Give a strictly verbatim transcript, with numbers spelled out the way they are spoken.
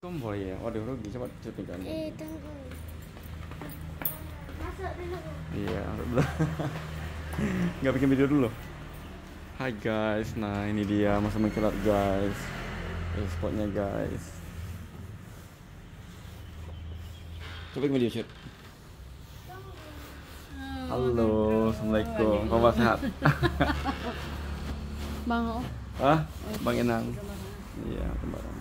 Tomboy ya, waduh rugi, coba syuting kan. Eh, tunggu. Masuk dulu. Iya, masuk dulu. Nggak bikin video dulu. Hai guys, nah ini dia masa mengkilat guys. Eh, spotnya guys. Coba bikin video shoot. Halo, assalamualaikum. Kabar sehat? Bang, oh. Ah, Bang Enang. Iya, kembaran.